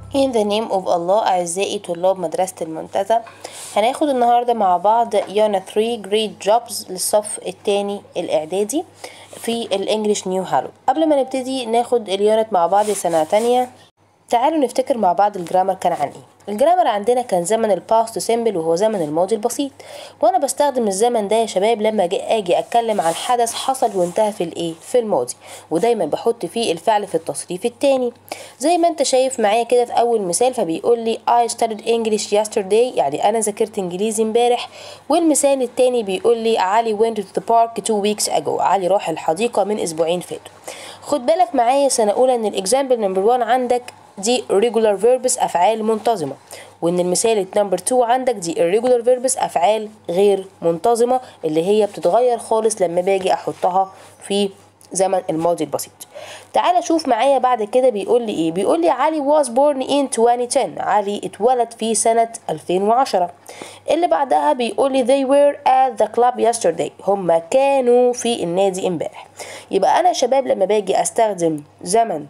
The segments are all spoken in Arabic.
In the name of Allah. أعزائي طلاب مدرسة المنتزه، هناخد النهاردة مع بعض يانا 3 Great Jobs للصف الثاني الإعدادي في الإنجليش نيو هالو. قبل ما نبتدي ناخد اليونت مع بعض سنة تانية، تعالوا نفتكر مع بعض الجرامر كان عن ايه. الجرامر عندنا كان زمن الباست سيمبل وهو زمن الماضي البسيط، وانا بستخدم الزمن ده يا شباب لما اجي اتكلم عن حدث حصل وانتهى في الايه في الماضي، ودايما بحط فيه الفعل في التصريف التاني. زي ما انت شايف معايا كده في اول مثال، فبيقول لي I studied English yesterday، يعني انا ذاكرت انجليزي امبارح. والمثال التاني بيقول لي علي went to the park 2 weeks ago، علي راح الحديقة من اسبوعين فاتوا. خد بالك معايا سنة اولى ان الاكزامبل نمبر 1 عندك دي irregular verbs أفعال منتظمة، وإن المثال نمبر 2 عندك دي irregular verbs أفعال غير منتظمة اللي هي بتتغير خالص لما باجي أحطها في زمن الماضي البسيط. تعال شوف معايا بعد كده بيقول لي إيه. بيقول لي علي was born in 2010، علي اتولد في سنة 2010. اللي بعدها بيقول لي they were at the club yesterday، هم كانوا في النادي امبارح. يبقى أنا يا شباب لما باجي أستخدم زمن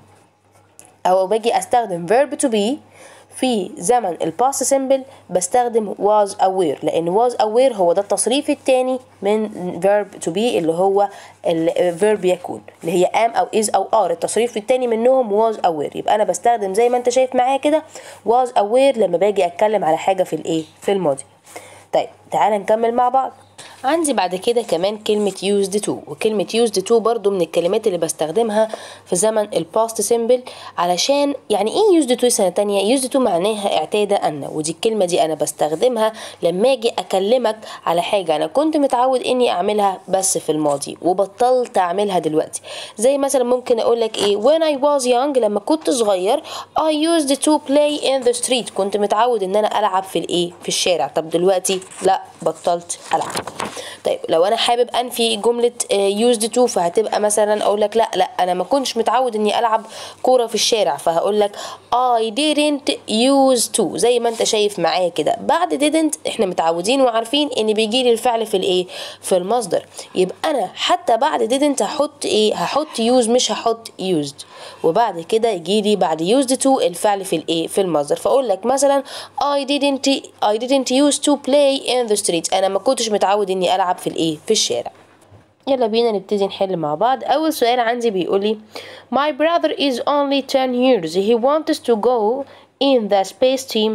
أو باجي أستخدم verb to be في زمن الباست سيمبل بستخدم was aware، لأن was aware هو ده التصريف التاني من verb to be اللي هو الverb يكون، اللي هي am أو is أو are، التصريف التاني منهم was aware. يبقى أنا بستخدم زي ما أنت شايف معايا كده was aware لما باجي أتكلم على حاجة في الإيه في الماضي. طيب تعال نكمل مع بعض. عندي بعد كده كمان كلمة used to، وكلمة used to برضو من الكلمات اللي بستخدمها في زمن الباست سيمبل. علشان يعني ايه used to سنة تانية؟ used to معناها اعتاد أن، ودي الكلمة دي أنا بستخدمها لما أجي أكلمك على حاجة أنا كنت متعود إني أعملها بس في الماضي وبطلت أعملها دلوقتي. زي مثلا ممكن أقولك إيه when I was young، لما كنت صغير I used to play in the street، كنت متعود إن أنا ألعب في الإيه في الشارع. طب دلوقتي لا، بطلت ألعب. طيب لو انا حابب انفي جمله used to فهتبقى مثلا اقول لك لا انا ما كنتش متعود اني العب كوره في الشارع، فهقول لك I didn't used to. زي ما انت شايف معايا كده بعد didn't احنا متعودين وعارفين ان بيجي لي الفعل في الايه في المصدر. يبقى انا حتى بعد didn't هحط ايه؟ هحط use مش هحط used، وبعد كده يجي لي بعد used to الفعل في الايه في المصدر. فاقول لك مثلا I didn't used to play in the street، انا ما كنتش متعود اني العب في الايه في الشارع. يلا بينا نبتدي نحل مع بعض. اول سؤال عندي بيقول لي my brother is only 10 years he wants to go in the space team.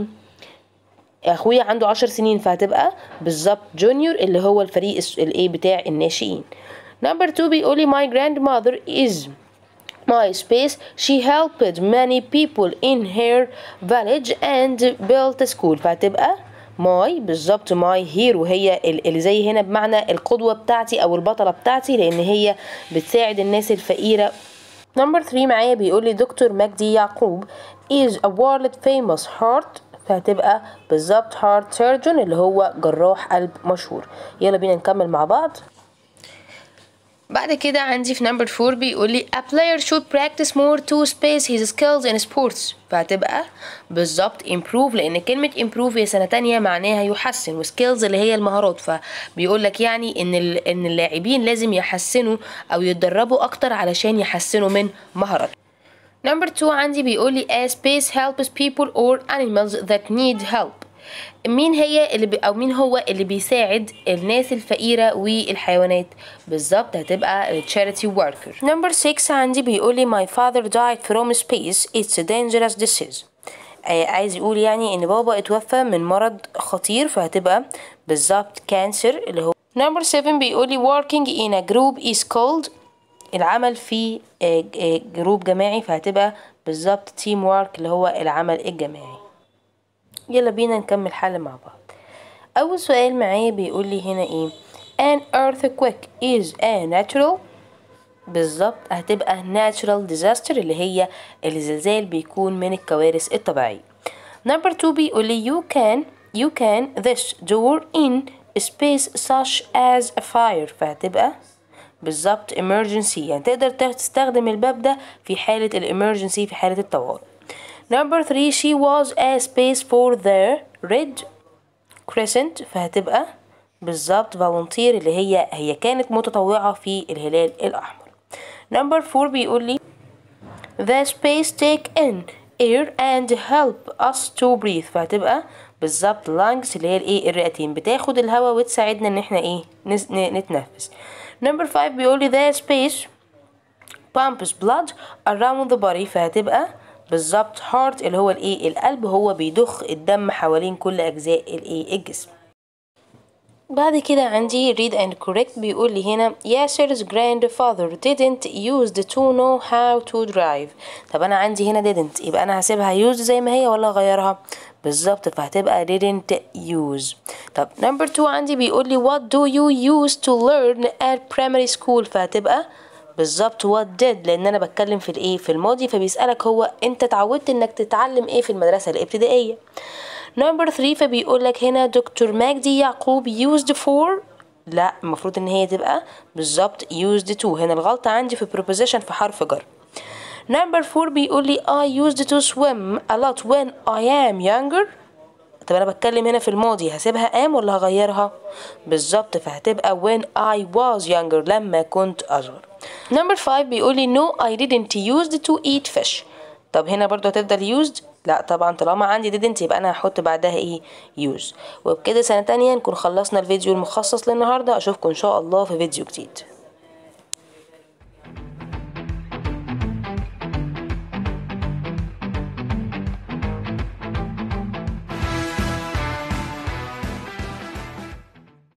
اخويا عنده 10 سنين، فهتبقى بالظبط جونيور اللي هو الفريق الايه بتاع الناشئين. نمبر 2 بيقول لي my grandmother is my space she helped many people in her village and built a school، فهتبقى ماي بالظبط ماي هير، وهي اللي زي هنا بمعنى القدوة بتاعتي أو البطلة بتاعتي، لأن هي بتساعد الناس الفقيرة. نمبر 3 معايا بيقول لي دكتور مجدي يعقوب is a world famous heart، فهتبقى بالظبط heart surgeon اللي هو جراح قلب مشهور. يلا بينا نكمل مع بعض. بعد كده عندي في نمبر 4 بيقول لي a player should practice more to space his skills in sports، فهتبقى بالظبط improve، لان كلمة improve هي سنة تانية معناها يحسن، وskills اللي هي المهارات، فبيقول لك يعني ان اللاعبين لازم يحسنوا او يتدربوا اكتر علشان يحسنوا من مهاراتهم. نمبر 2 عندي بيقول لي a space helps people or animals that need help، مين هي او مين هو اللي بيساعد الناس الفقيرة والحيوانات؟ بالظبط هتبقى charity worker. نمبر 6 عندي بيقول لي my father died from space it's a dangerous disease، عايز يقول يعني ان بابا اتوفى من مرض خطير، فهتبقى بالظبط cancer اللي هو. نمبر 7 بيقول لي working in a group is called، العمل في جروب جماعي، فهتبقى بالظبط team work اللي هو العمل الجماعي. يلا بينا نكمل حل مع بعض. أول سؤال معايا بيقول لي هنا إيه؟ an earthquake is a natural، بالظبط هتبقى natural disaster اللي هي الزلزال بيكون من الكوارث الطبيعية. نمبر 2 بيقول لي you can this door in space such as a fire، فهتبقى بالظبط emergency، يعني تقدر تستخدم الباب ده في حالة الامرجنسي في حالة الطوارئ. نمبر 3 she was a space for the red crescent، فهتبقى بالظبط volunteer اللي هي كانت متطوعة في الهلال الأحمر. نمبر 4 بيقول لي the space taken air and help us to breathe. فهتبقى بالظبط lungs اللي هي الايه الرئتين بتاخد الهواء وتساعدنا ان احنا ايه نتنفس. Number 5 بيقولي the space pumps blood around the body. فهتبقى بالظبط heart اللي هو الايه القلب، هو بيضخ الدم حوالين كل اجزاء الايه الجسم. بعد كده عندي read and correct. بيقول لي هنا Yasser's grandfather didn't used to know how to drive. طب انا عندي هنا didn't، يبقى انا هسيبها used زي ما هي ولا اغيرها؟ بالظبط، فهتبقى didn't use. طب number 2 عندي بيقول لي what do you use to learn at primary school. فهتبقى بالظبط what did، لان انا بتكلم في الايه في الماضي، فبيسألك هو انت اتعودت انك تتعلم ايه في المدرسة الابتدائية. نمبر 3 فبيقول لك هنا دكتور مجدي يعقوب used for. لا، المفروض ان هي تبقى بالظبط used to. هنا الغلطة عندي في preposition في حرف جر. نمبر 4 بيقول لي I used to swim a lot when I am younger. طب انا بتكلم هنا في الماضي، هسيبها am ولا هغيرها؟ بالظبط، فهتبقى when I was younger لما كنت اصغر. نمبر 5 بيقول لي no I didn't used to eat fish. طب هنا برضو هتفضل used؟ لا طبعا، طالما عندي didn't يبقى انا هحط بعدها ايه use. وبكده سنة تانية نكون خلصنا الفيديو المخصص للنهاردة. اشوفكم ان شاء الله في فيديو جديد.